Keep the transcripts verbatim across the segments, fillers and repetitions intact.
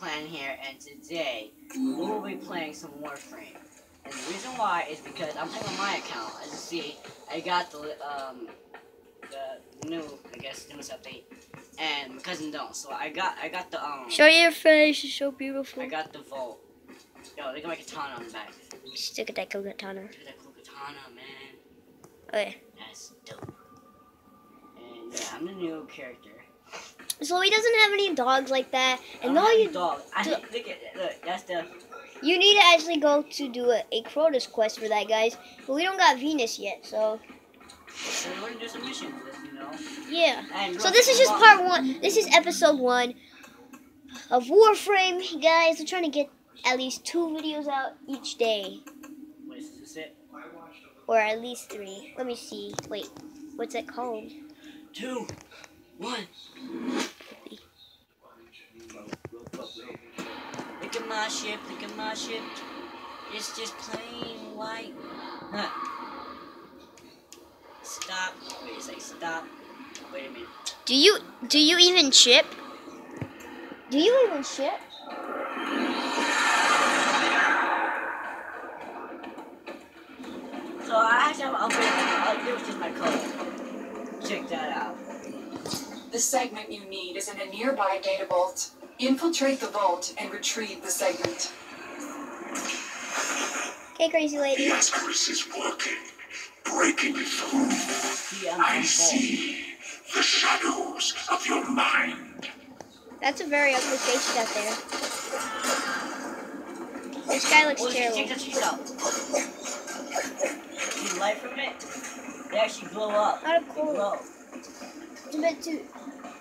Clan here, and today we will be playing some Warframe. And the reason why is because I'm playing on my account. As you see, I got the um the new, I guess, newest update, and my cousin don't. So I got I got the um. Show your face. It's so beautiful. I got the Vault. Yo, look at my katana on the back. Stick at that cool katana. Look at that cool katana, man. Okay. That's dope. And yeah, I'm the new character. So he doesn't have any dogs like that, and no, you dog. I look at look. That's the. You need to actually go to do a, a Crotus quest for that, guys. But we don't got Venus yet, so. So we're gonna do some missions, you know. Yeah. And so this is just part one. This is episode one of Warframe, guys. We're trying to get at least two videos out each day. Wait, is this it? Or at least three. Let me see. Wait, what's that called? Two, one. Look at my ship, look at my ship. It's just plain white. Huh. Stop. Wait a second, stop. Wait a minute. Do you do you even ship? Do you even ship? So I actually have an upgrade. Uh, it was just my code. Check that out. The segment you need is in a nearby data vault. Infiltrate the vault and retrieve the segment. Okay, crazy lady. The Ascaris is working, breaking through. Yeah, I see the shadows of your mind. That's a very ugly face out there. This guy looks oh, terrible. Check the trees out. See light from it? They actually glow up. How They cool. glow. It's a bit too.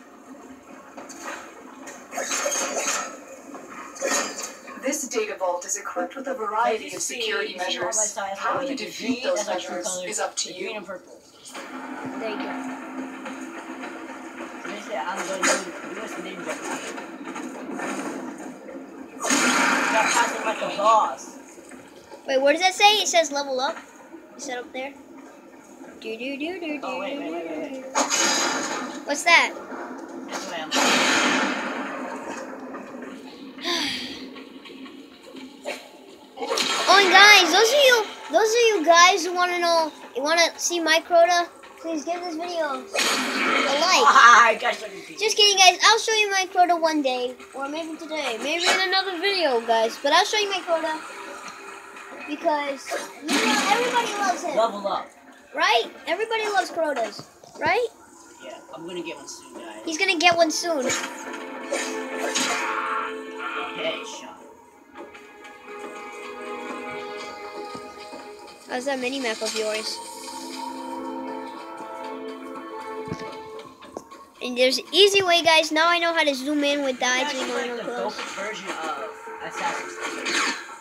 This data vault is equipped with a variety of security measures. How you defeat those measures is up to Green you. and purple. There you go. They say I'm going to do this ninja. Got past him like a boss. Wait, what does that say? It says level up. You said up there. Do do do do do. Oh, wait, wait, wait, wait, wait. What's that? This way I'm Oh, and guys, those of you, those of you guys who want to know, you want to see my Crota, please give this video a like. I got you. Just kidding, guys. I'll show you my Crota one day, or maybe today, maybe in another video, guys. But I'll show you my Crota because you know everybody loves him, Level up. right? Everybody loves Crotas, right? Yeah, I'm gonna get one soon, guys. He's gonna get one soon. Headshot. How's that mini map of yours? And there's an easy way, guys. Now I know how to zoom in with It's dodging actually when like you're the close. dopest version of Assassin's Creed.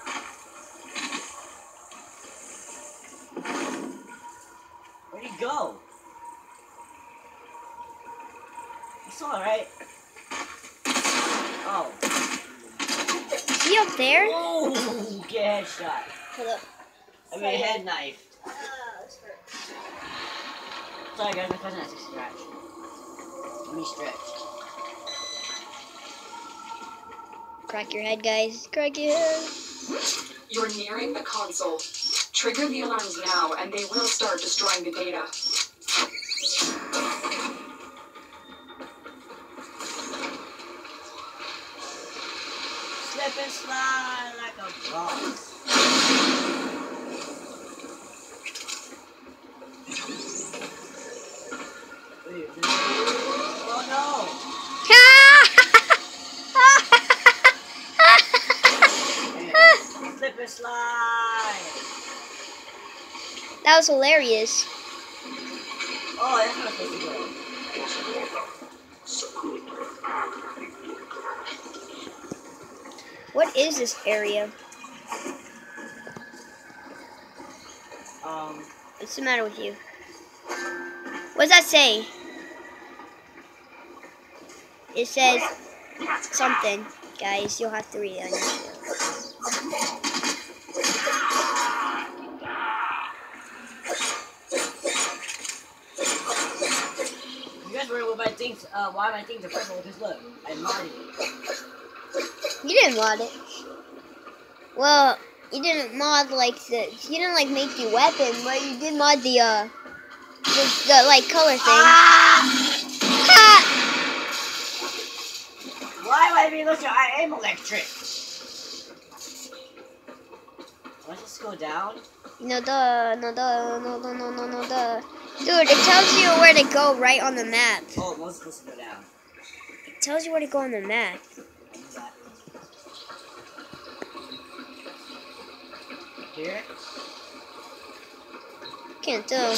Where'd he go? It's alright. Oh. Is he up there? Oh, get headshot. Hold up. I mean, head knife. Ah, this hurts. Sorry, guys, my cousin has to stretch. Let me stretch. Crack your head, guys. Crack your head. You're nearing the console. Trigger the alarms now and they will start destroying the data. Slip and slide like a boss. Oh no! Slip and slide! That was hilarious. Oh, that's not supposed to go. What is this area? Um, What's the matter with you? What does that say? It says something. Guys, you'll have to read it on your show. you guys wonder what my things, uh, why my things are purple? Because look, I modded it. You didn't mod it. Well, you didn't mod like the. You didn't like make the weapon, but you did mod the uh, the, the like color thing. Ah! Ha! Why am I being looked at? I am electric. Let's just go down. No duh, no duh, no no no no no duh. Dude, it tells you where to go right on the map. Oh, we're supposed to go down. It tells you where to go on the map. Here? Can't tell.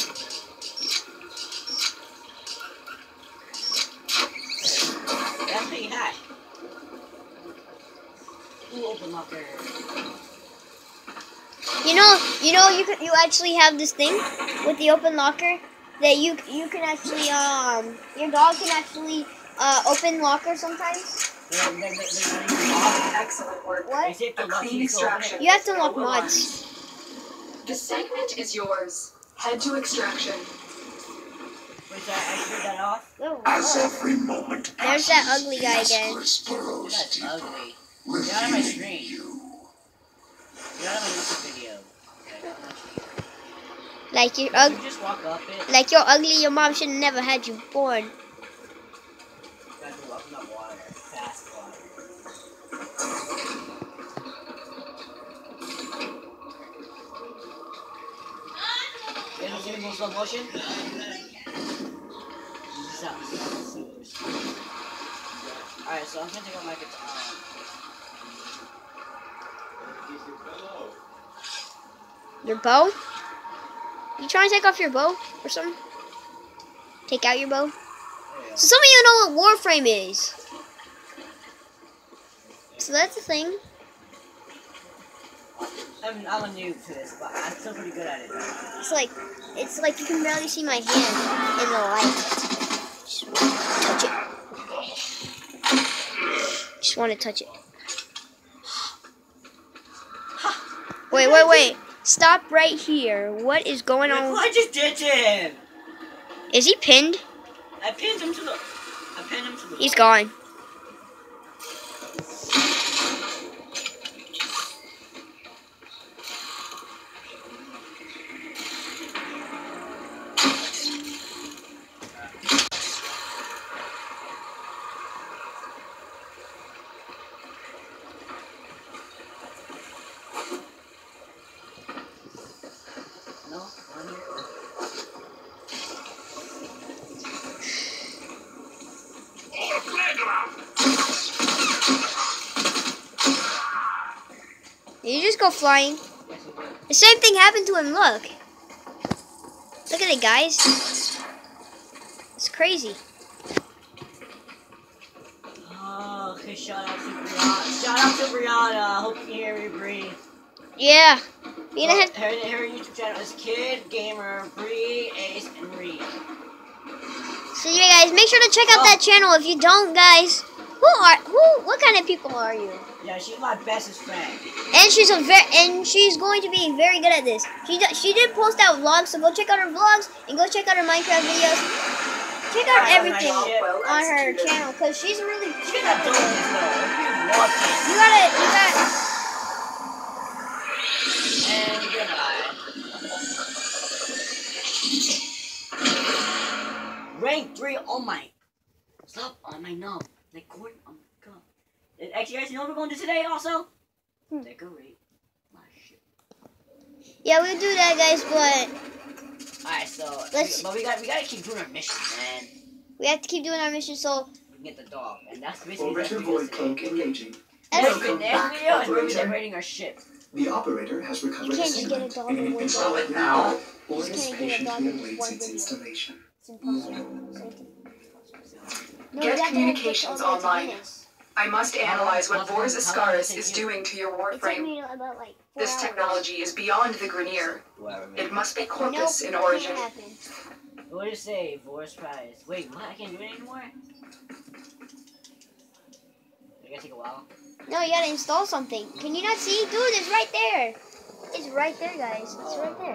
That's pretty high. Ooh, open locker. You know, you know, you could, you actually have this thing with the open locker that you you can actually um your dog can actually uh open locker sometimes. Excellent work. What? A clean extraction. You have to unlock mods. The segment is yours. Head to extraction. Wait, I, I turned that off? Oh, As look. every moment There's passes, that ugly guy the again. asperus burrows That's deeper ugly. within Get out of my screen. you. Get out of my YouTube video. Okay, Like you're Can ugly. you just walk up it? Like you're ugly. Your mom should have never had you born. Guys, we're walking up water. Fast water. You ever seen more slow motion? Alright, so I'm gonna take out my guitar. Your bow? You trying to take off your bow or something? Take out your bow? So some of you know what Warframe is. So that's the thing. I'm, I'm a noob to this, but I'm still pretty good at it. It's like it's like you can barely see my hand in the light. Just touch it. Just want to touch it. Wait, wait, wait. Stop right here. What is going Look, on? I just did him! Is he pinned? I pinned him to the... I pinned him to the... He's gone. No? On here? Did you just go flying? The same thing happened to him, look. Look at it, guys. It's crazy. Oh, okay, shout out to Brianna. Shout out to Brianna. Hope you can hear me, Bree. Yeah. You know, Well, her, her YouTube channel is Kid Gamer, Bree, Ace, and Reed. so you guys, make sure to check out Oh. that channel. If you don't, guys, who are who? What kind of people are you? Yeah, she's my bestest friend. And she's a very and she's going to be very good at this. She d- she did post out vlogs, so go check out her vlogs and go check out her Minecraft videos. Check out Alright, everything alright, well on her executed. channel because she's really. She got donuts though. If you want it. You gotta you got. And goodbye. Rank three. Oh my. Stop on my knob. Like corn on my cup. And actually, guys, you know what we're going to do today also? Hmm. Decorate my shit. Yeah, we'll do that, guys, but Alright, so Let's- but we got we gotta keep doing our mission, man. we have to keep doing our mission. So We can get the dog, and that's basically Orbital that's void cloak engaging. that's, Next, Welcome next back, video is we're operator. decorating our ship. The operator has recovered You a can't just get a segment. dog in one Install video. it now, or You it just is can't get a dog patiently in awaits one its video. installation. It's impossible. So it- No, Get you have to communications hold this all the way to online. finish. I must analyze what How long- Vors how long Ascaris does it is take you? doing to your It took warframe. me about like four This hours. technology is beyond the Grenier. Whatever, man. It must be Nope, Corpus in nothing origin. happened. What do you say, Voice Prize? Wait, what? I can't do it anymore? It gotta take a while. No, you gotta install something. Can you not see? Dude, it's right there. It's right there, guys. It's right there.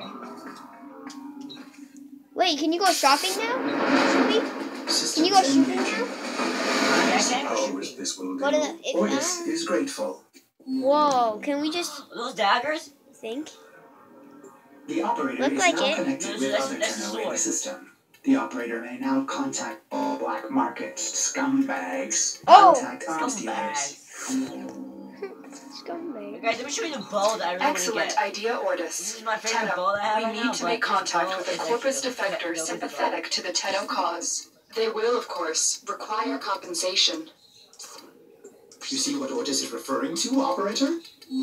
Wait, can you go shopping now? Should we? Can you go Systems shopping engaging. now? I suppose this will What do. are the- if- Ordis uh, is grateful. Whoa, can we just Those daggers? think? The operator Look is like now it. connected No, with that's- other that's Tenno in the sword. system. The operator may now contact all black market scumbags. Oh! Contact arms dealers. Scumbags. Scumbag. Guys, let me show you the bow that I really want to Excellent get. idea, Ordis. This is my favorite Tenno, bow that I have we right need now, to but make this contact bow with a is corpus actually the- defector the- the- sympathetic to the Tenno cause. They will, of course, require compensation. You see what Ordis is referring to, operator?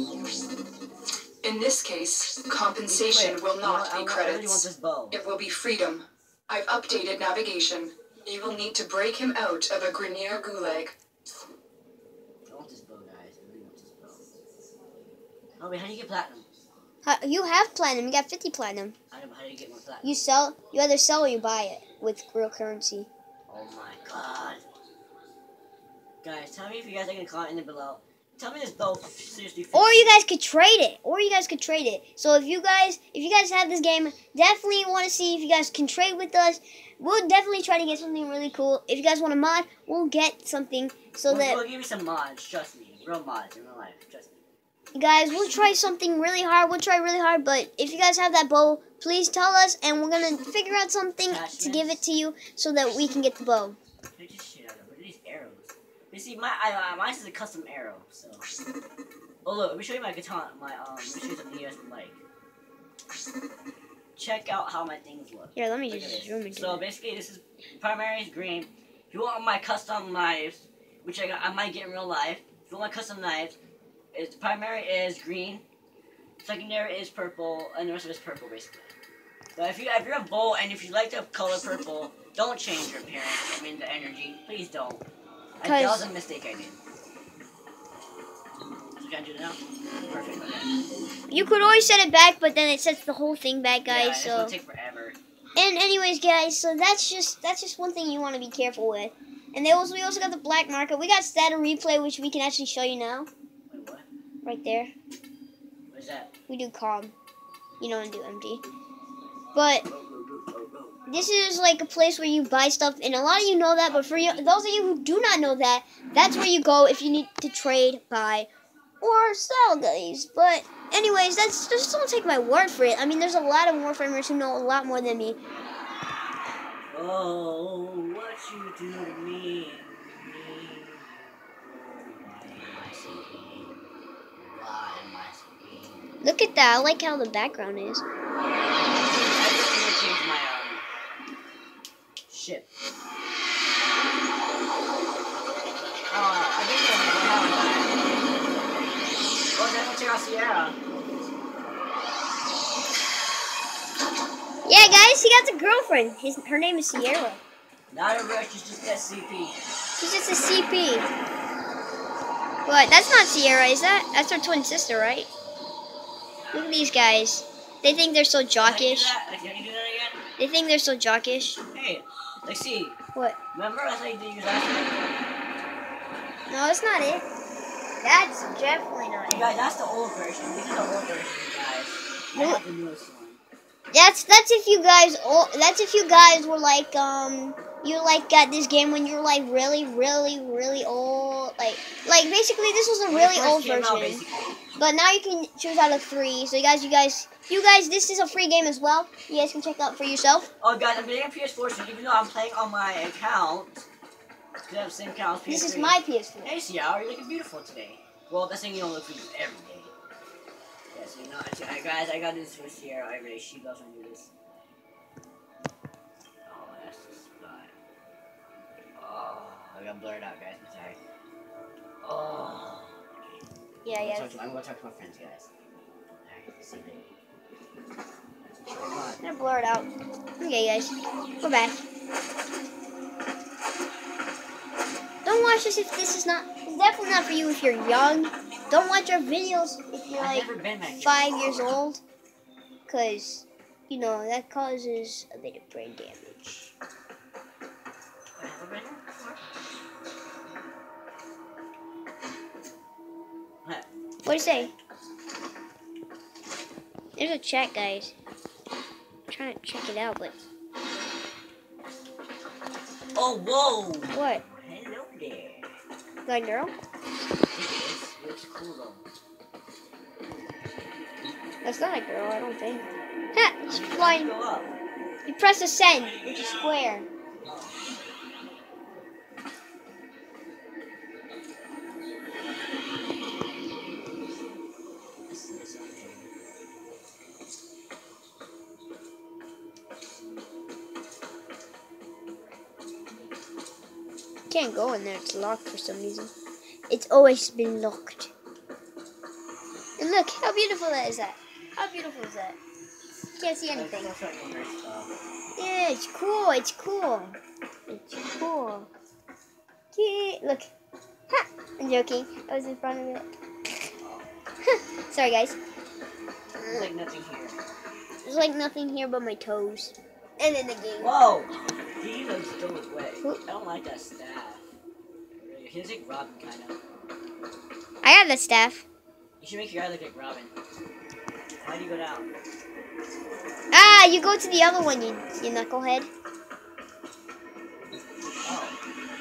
In this case, compensation Wait, will not I, be I, I really want credits. this bow. It will be freedom. I've updated navigation. You will need to break him out of a Grineer gulag. I want this bow, guys. I really want this bow. Oh wait, how do you get platinum? How, you have platinum. You got fifty platinum. I don't know how do you get more platinum. You sell. You either sell or you buy it with real currency. Oh my god. Guys, tell me if you guys are gonna comment in the below. Tell me this bow seriously fits. Or you guys could trade it. Or you guys could trade it. So if you guys, if you guys have this game, definitely want to see if you guys can trade with us. We'll definitely try to get something really cool. If you guys want a mod, we'll get something so we'll, that we'll give you some mods, trust me. Real mods in real life, trust me. guys, we'll try something really hard. We'll try really hard. But if you guys have that bow, please tell us, and we're gonna figure out something to give it to you so that we can get the bow. Pick this shit out of it. Look at these arrows. You see, my I, uh, mine is a custom arrow. So, oh look, let me show you my katana. My um, let me show you something you guys can like. Check out how my things look. Here, let me Look at just this. zoom into So it. basically, this is primary is green. If you want my custom knives, which I got, I might get in real life. If you want my custom knives, is primary is green, secondary is purple, and the rest of it is purple basically. But if you if you're a bow and if you like the color purple, don't change your appearance. I mean the energy. Please don't. I, that was a mistake I did. So can I do it now? Perfect. Okay. You could always set it back, but then it sets the whole thing back, Yeah, guys. it's so. gonna take forever. And anyways, guys, so that's just that's just one thing you want to be careful with. And then also we also got the black market. We got stat and replay, which we can actually show you now, Wait, what? right there. What is that? We do calm. You don't do empty. But this is like a place where you buy stuff, and a lot of you know that. But for you, those of you who do not know that, that's where you go if you need to trade, buy, or sell, guys. But anyways, that's just don't take my word for it. I mean, there's a lot of Warframers who know a lot more than me. Oh, what you do to me? Why am I sleeping? Why am I sleeping? Look at that. I like how the background is. I just need to change my um ship. Oh, I think I'm gonna Oh, then we'll check out Sierra. Yeah, guys, he got a girlfriend. His her name is Sierra. Not a rush, she's just that C P. She's just a C P. What? That's not Sierra, is that? That's her twin sister, right? Look at these guys. They think they're so Can you do jockish. that? Can you do that again? They think they're so jockish. Hey, let's see. What? Remember I said you did use last No, that's not it. That's definitely not You it. guys, that's the old version. This is the old version, guys. I have the newest one. That's that's if you guys all that's if you guys were like um you like got this game when you were like really really really old, like like basically this was a When it really first old came out, version. basically. But now you can choose out of three. So you guys, you guys, you guys, this is a free game as well. You guys can check out for yourself. Oh, guys, I'm getting a P S four, so even though I'm playing on my account, because I have the same account as P S three. This is my P S four. Hey, Ciara, you're looking beautiful today. Well, that's saying you don't look beautiful every day. Yeah, so you know, I, guys, I got this for Ciara every day. She loves when I do this. Oh, that's the spot. Oh, I got blurred out, guys. I'm sorry. Oh. Yeah, I'm yeah. gonna, to, I'm gonna talk to my friends, guys. Alright, see you. Come on. They're blurred out. Okay, guys, we're back. Don't watch this if this is not. It's definitely not for you if you're young. Don't watch our videos if you're I've like never been back here. five years old, cause you know that causes a bit of brain damage. Wait, have I been here before? What? What do you say? There's a chat, guys. I'm trying to check it out, but Oh, whoa! what? Hello there. That girl? I think it is. It looks cool though. That's not a girl, I don't think. Ha! She's flying. Go up. You press ascend, which is square. Can't go in there, it's locked for some reason. It's always been locked. And look, how beautiful that is that? How beautiful is that? Can't see anything. Yeah, it's cool, it's cool. It's cool. Yeah, look. Ha! I'm joking. I was in front of it. Sorry, guys. There's like nothing here. There's like nothing here but my toes. And in the game. Whoa! He looks dope. Wait, Who? I don't like that staff. He looks like Robin, kind of. I have that staff. You should make your guy look like Robin. Why do you go down? Ah, you go to the other one, you, you knucklehead. Oh.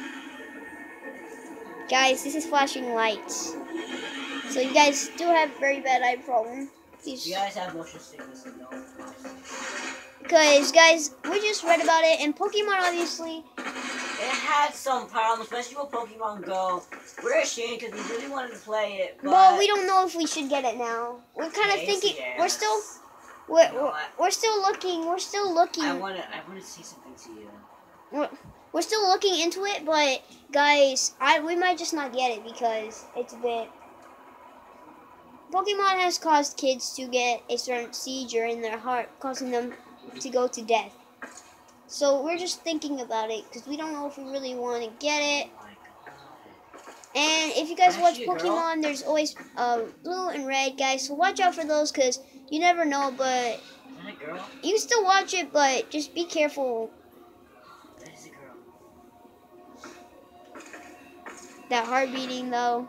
Guys, this is flashing lights. So you guys do have very bad eye problem. Please. You guys have motion sickness and no. Because, guys, we just read about it, and Pokemon, obviously, It had some problems, especially with Pokemon Go. We're ashamed because we really wanted to play it, but... well, we don't know if we should get it now. We're kind of Yes, thinking, yes. we're still, we're, You know we're, what? we're still looking, we're still looking, I want to I wanna say something to you. we're, we're still looking into it, but, guys, I we might just not get it because it's a bit... Pokemon has caused kids to get a certain seizure in their heart, causing them to go to death. So we're just thinking about it because we don't know if we really want to get it. Oh my god. And if you guys watch Actually, girl. Pokemon, there's always uh, blue and red, guys. So watch out for those because you never know. But Is that a girl? you can still watch it, but just be careful. That is a girl. That heart beating though.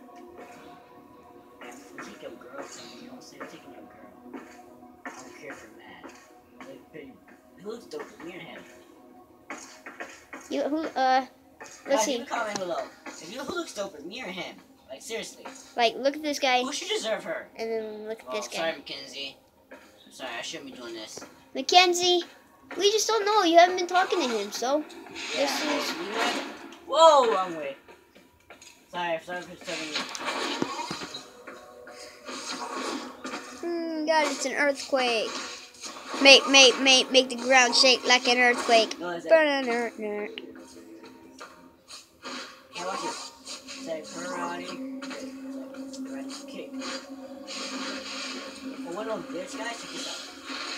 Man, if we take a girl from you, don't say we're taking a girl. I don't care if you're mad. Like, babe, who looks dope? Me or him? You who? Uh, let's Guys, see. leave a comment below. If you know who looks doper, me or him? Like, seriously. Like, look at this guy, Who should deserve her? and then look at Oh, this guy, sorry, Mackenzie. I'm sorry, I shouldn't be doing this. Mackenzie. We just don't know. You haven't been talking to him, so Yeah, this is. you know- Whoa, wrong way. Sorry, sorry for disturbing you. Hmm, God, it's an earthquake. Make, make, make, make the ground shake like an earthquake. No, is it? Ba-da-da-da. Hey, watch it. Say karate. Right, kick. For one of this guy, check this out.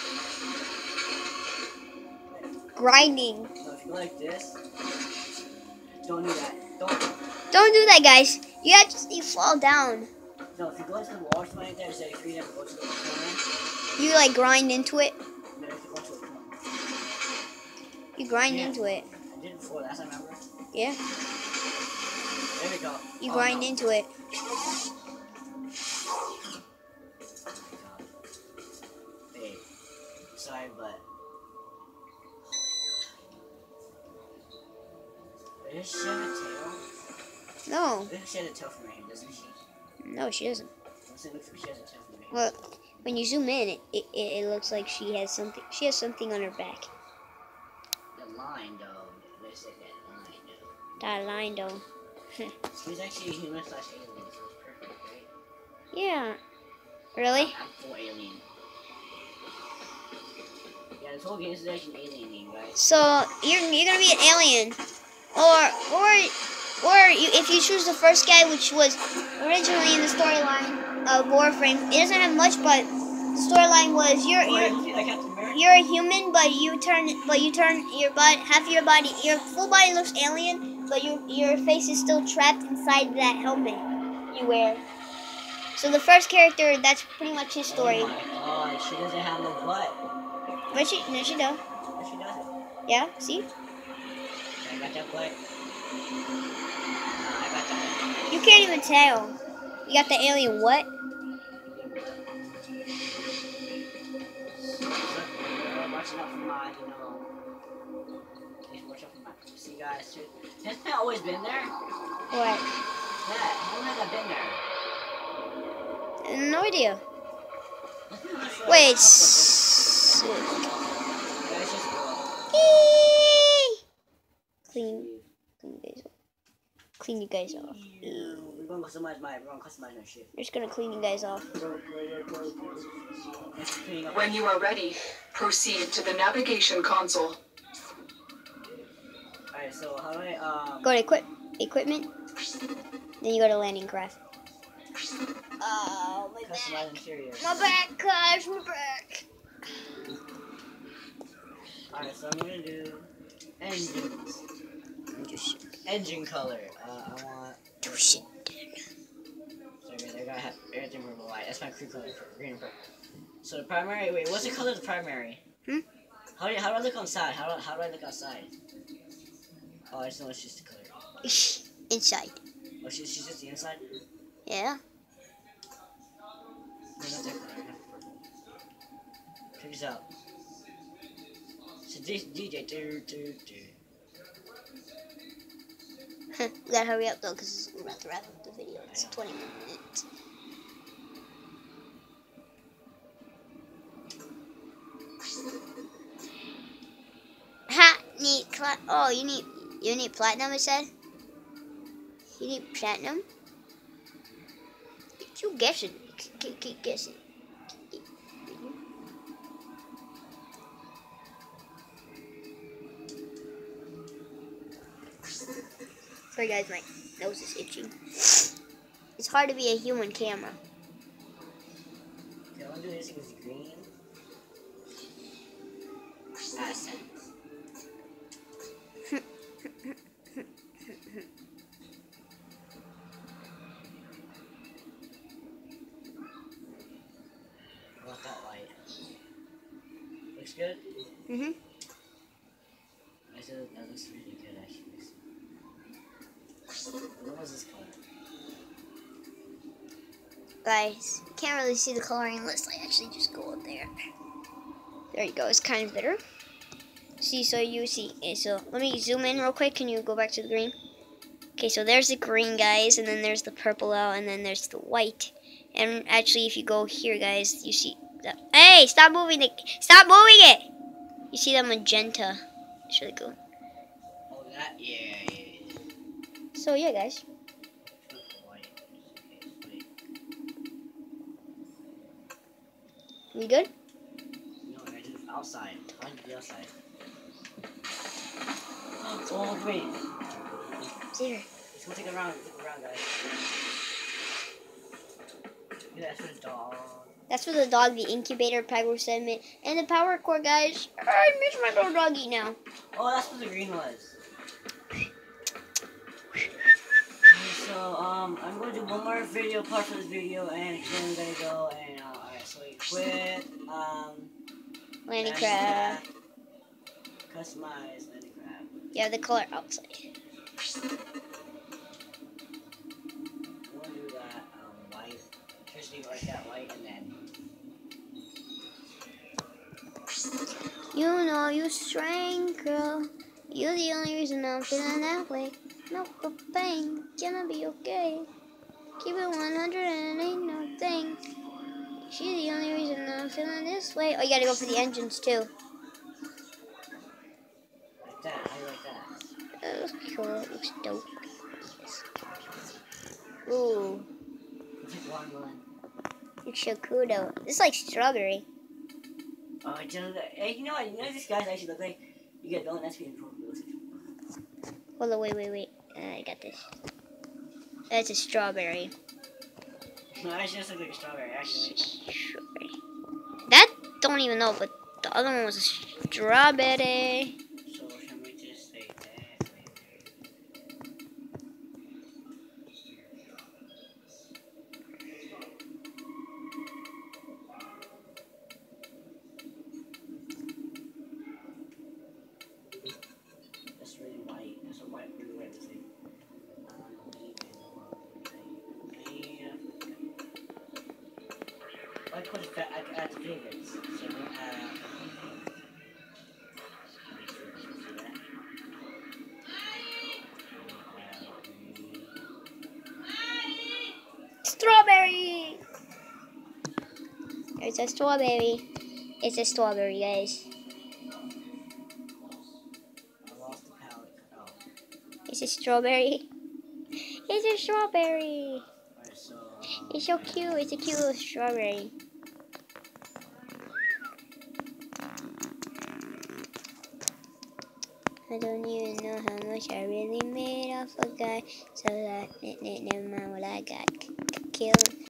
Grinding. So if you like this, don't do that. Don't. Don't do that, guys. You actually fall down. No, if you go into the wall right there, say if you never go to the corner, You like grind into it. then if you go to the corner. You grind Yeah. into it. I did it before, last time, remember? Yeah. There we go. You Oh, grind no. into it. Babe, sorry, but. Does she have a tail? No. She has a tail from right here, doesn't she? No, she doesn't. Let's see if she has a tail from right here. Look, when you zoom in, it, it, it looks like she has something. She has something on her back. The line, though. Let's say that line, though. That line, though. She's actually a human slash alien, so it's perfect, right? Yeah. Really? I'm full alien. Yeah, this whole game is actually an alien game, guys. So you're you're gonna be an alien, or or or you, if you choose the first guy, which was originally in the storyline of Warframe, it doesn't have much, but the storyline was you're Oh, you're you feel like Captain America? you're a human, but you turn but you turn your body half of your body your full body looks alien, but your your face is still trapped inside that helmet you wear. So the first character, that's pretty much his story. Oh my god, she doesn't have no butt. But she no she does. But she doesn't. Yeah, see? I got that butt. Nah, I got that. You can't even tell. You got the alien what? Watching out for my, you know. Watch out for my. See? guys too. Hasn't that always been there? What? That. How long has that been there? No idea. Like Wait. s- Sick. Guys, just Eee. Clean. Clean you guys off. Clean you guys off. Eee. We're gonna customize my. We're gonna customize my shit. We're just gonna clean you guys off. It's cleaning up. When you are ready, proceed to the navigation console. Alright, so how do I um? Go to equip equipment. Then you go to landing craft. Oh, my Customize back. interior. My back, guys, my back. Alright, so I'm gonna do engines. Engine color. Uh, I want. Do shit. So guys, I gotta have everything purple white. That's my crew color for green and purple. So the primary. Wait, what's the color of the primary? Hmm? How do you, how do I look outside? How do how do I look outside? Oh, I just know it's just the color. Inside. Oh, she's she's just the inside. Yeah. No, not that color. I have purple. Check this out. So D J. Do, do, do. We gotta hurry up though, because we're about to wrap up the video. It's twenty minutes. Ha! Need cla- oh, you need you need platinum. It said. You need platinum. You guessing? Keep, keep guessing. Sorry guys, my nose is itching. It's hard to be a human camera. Okay, I wanna do this with green. Accents. I want that light. Looks good? Mhm. I said that looks really good actually. What was this color? Guys, can't really see the coloring unless I actually just go up there. There you go. It's kind of better. See, so you see. Okay, so let me zoom in real quick. Can you go back to the green? Okay, so there's the green, guys, and then there's the purple out, and then there's the white. And actually, if you go here, guys, you see that. Hey, stop moving it! Stop moving it! You see that magenta? It's really cool. Oh, that? Yeah, yeah, yeah. So yeah, guys. White. Okay, wait. We good? No, I did it outside. I did the outside. Oh, wait. Here. Let's go take a round. Take a round, guys. Yeah, that's for the dog. That's for the dog, the incubator, power segment, and the power core, guys. I miss my little doggy now. Oh, that's what the green was. Okay, so, um, I'm going to do one more video part for this video, and then I'm going to go, and, uh, alright, so we quit, um, Landing crab. Customize landing crab. Yeah, the color outside. I'm going to do that, um, white. Just leave like that white, and then. You know you strength, girl. You're the only reason I'm feeling that way. No pain, gonna be okay. Keep it one hundred and ain't no thing. She's the only reason I'm feeling this way. Oh, you gotta go for the engines too. Like that, how do you like that? That looks cool. It looks dope. Ooh, It's like watermelon. looks so cool though. This is like strawberry. Oh, I just, hey, you know what? You know what these guys actually look like? You get don't that's being improved. Hold on, wait, wait, wait. Uh, I got this. That's a strawberry. No, actually, just look like a strawberry, actually. Strawberry. That don't even know, but the other one was a strawberry. So, should we just say that? That's really white. That's a white, really white to say. I put it back at the favorites. So, uh, It's a strawberry. It's a strawberry, guys. I lost the palette. Oh. It's a strawberry. It's a strawberry. Alright, so, um, It's so cute. It's a cute little strawberry. I don't even know how much I really made off a guy. So that, never mind what I got. Killed.